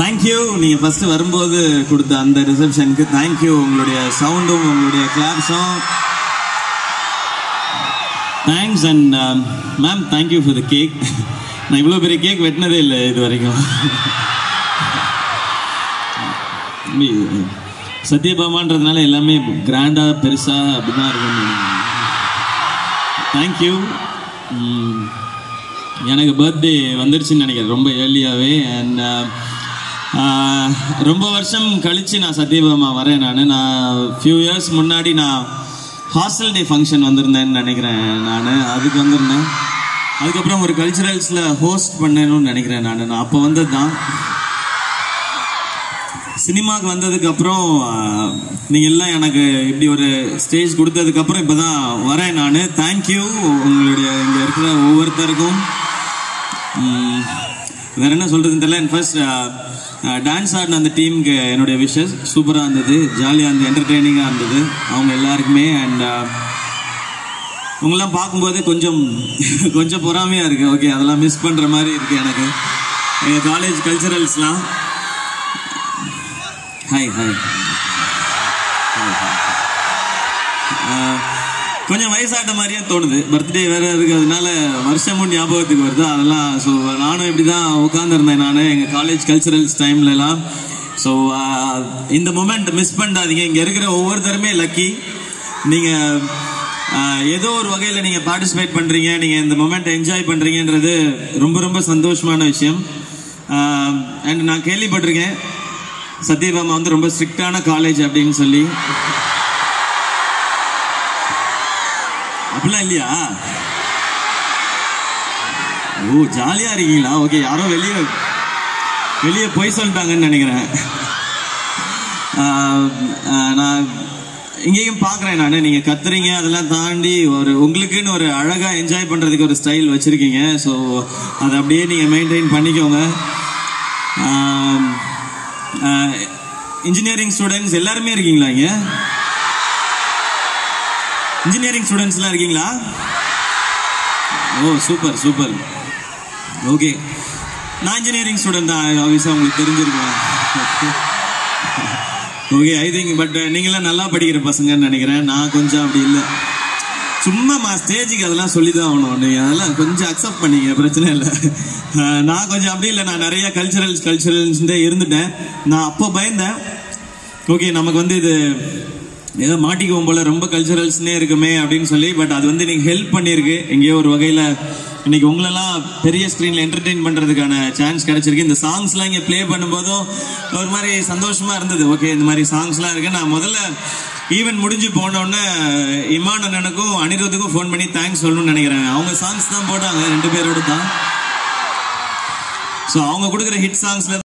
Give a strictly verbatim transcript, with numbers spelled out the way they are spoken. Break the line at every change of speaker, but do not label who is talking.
Thank you. நீங்க first வரும்போது கொடுத்த அந்த ரிசப்ஷனுக்கு தேங்க்யூ. உங்களுடைய சவுண்டும் உங்களுடைய கிளாப்ஸும் thanks. And ma'am thank you for the cake. நான் இவ்வளோ பெரிய கேக் வெட்டினதே இல்லை இது வரைக்கும். சத்யபாமான்றதுனால எல்லாமே கிராண்டாக பெருசாக அப்படிதான் இருக்கும். தேங்க்யூ. எனக்கு பர்த்டே வந்துருச்சுன்னு நினைக்கிறேன் ரொம்ப ஏர்லியாகவே. அண்ட் ரொம்ப வருஷம் கழித்து நான் சத்யபாமா வரேன். நான் நான் ஃபியூ இயர்ஸ் முன்னாடி நான் ஹாஸ்டல் டே ஃபங்க்ஷன் வந்திருந்தேன்னு நினைக்கிறேன். நான் அதுக்கு வந்திருந்தேன். அதுக்கப்புறம் ஒரு கல்ச்சுரல்ஸில் ஹோஸ்ட் பண்ணணும்னு நினைக்கிறேன். நான் நான் அப்போ வந்தது தான். சினிமாவுக்கு வந்ததுக்கப்புறம் நீங்கள் எல்லாம் எனக்கு இப்படி ஒரு ஸ்டேஜ் கொடுத்ததுக்கப்புறம் இப்போ தான் வரேன் நான். தேங்க்யூ உங்களுடைய இங்கே இருக்கிற ஒவ்வொருத்தருக்கும். வேறு என்ன சொல்கிறதுன்னு தெரியல. அண்ட் ஃபர்ஸ்ட் டான்ஸ் ஆடின அந்த டீமுக்கு என்னுடைய விஷஸ். சூப்பராக இருந்தது, ஜாலியாக இருந்தது, என்டர்டெய்னிங்காக இருந்தது அவங்க எல்லாருக்குமே. அண்ட் உங்களெலாம் பார்க்கும்போது கொஞ்சம் கொஞ்சம் பொறாமையாக இருக்குது. ஓகே, அதெல்லாம் மிஸ் பண்ணுற மாதிரி இருக்குது எனக்கு. எங்கள் காலேஜ் கல்ச்சுரல்ஸ்லாம் ஹாய் ஹாய் கொஞ்சம் வயசாட்ட மாதிரியே தோணுது. பர்த்டே வேறு இருக்கிறதுனால வருஷமும் ஞாபகத்துக்கு வருது அதெல்லாம். ஸோ நானும் இப்படி தான் உட்காந்துருந்தேன் நான் எங்கள் காலேஜ் கல்ச்சுரல்ஸ் டைம்லலாம். ஸோ இந்த மொமெண்ட் மிஸ் பண்ணாதீங்க. இங்கே இருக்கிற ஒவ்வொருத்தருமே லக்கி. நீங்கள் ஏதோ ஒரு வகையில் நீங்கள் பார்ட்டிசிபேட் பண்ணுறீங்க, நீங்கள் இந்த மொமெண்ட் என்ஜாய் பண்ணுறீங்கன்றது ரொம்ப ரொம்ப சந்தோஷமான விஷயம். அண்ட் நான் கேள்விப்பட்டிருக்கேன் சத்யபாமா வந்து ரொம்ப ஸ்ட்ரிக்டான காலேஜ் அப்படின்னு சொல்லி. அப்படிலாம் இல்லையா? ஓ, ஜாலியாக இருக்கீங்களா? ஓகே, யாரோ வெளியே வெளியே போய் சொல்லிட்டாங்கன்னு நினைக்கிறேன். நான் இங்கேயும் பார்க்குறேன் நான், நீங்கள் கத்துறீங்க அதெல்லாம் தாண்டி ஒரு உங்களுக்குன்னு ஒரு அழகாக என்ஜாய் பண்ணுறதுக்கு ஒரு ஸ்டைல் வச்சுருக்கீங்க. ஸோ அதை அப்படியே நீங்கள் மெயின்டைன் பண்ணிக்கோங்க. இன்ஜினியரிங் ஸ்டூடெண்ட்ஸ் எல்லாருமே இருக்கீங்களா? இங்க இன்ஜினியரிங் ஸ்டூடெண்ட்ஸ்லாம் இருக்கீங்களா? Oh, super super. ஓகே, நான் இன்ஜினியரிங் ஸ்டூடெண்ட் தான், ஆப்வியஸாக உங்களுக்கு தெரிஞ்சிருக்கேன். ஓகே, ஐ திங்க் பட் நீங்களாம் நல்லா படிக்கிற பசங்கன்னு நினைக்கிறேன். நான் கொஞ்சம் அப்படி இல்லை. சும்மா மா ஸ்டேஜுக்கு அதெல்லாம் சொல்லி தான் ஆகணும். நீங்கள் அதெல்லாம் கொஞ்சம் அக்செப்ட் பண்ணிங்க, பிரச்சனை இல்லை. நான் கொஞ்சம் அப்படி இல்லை. நான் நிறைய கல்ச்சுரல்ஸ் கல்ச்சுரல்ஸ்டே இருந்துட்டேன். நான் அப்போ பயந்தேன், ஓகே நமக்கு வந்து இது ஏதோ மாட்டிக்குவோம் போல ரொம்ப கல்ச்சுரல்ஸ்னே இருக்குமே அப்படின்னு சொல்லி. பட் அது வந்து நீங்கள் ஹெல்ப் பண்ணியிருக்கு எங்கேயோ ஒரு வகையில். இன்னைக்கு உங்களெல்லாம் பெரிய ஸ்க்ரீனில் என்டர்டெயின் பண்ணுறதுக்கான சான்ஸ் கிடச்சிருக்கு. இந்த சாங்ஸ்லாம் இங்கே ப்ளே பண்ணும்போதும் ஒரு மாதிரி சந்தோஷமாக இருந்தது. ஓகே, இந்த மாதிரி சாங்ஸ்லாம் இருக்குது. நான் முதல்ல ஈவென்ட் முடிஞ்சு போனோடனே இமான் அண்ணனுக்கும் அனிருத்துக்கும் ஃபோன் பண்ணி தேங்க்ஸ் சொல்லணும்னு நினைக்கிறேன். அவங்க சாங்ஸ் தான் போட்டாங்க, ரெண்டு பேரோடு தான். ஸோ அவங்க கொடுக்குற ஹிட் சாங்ஸ்ல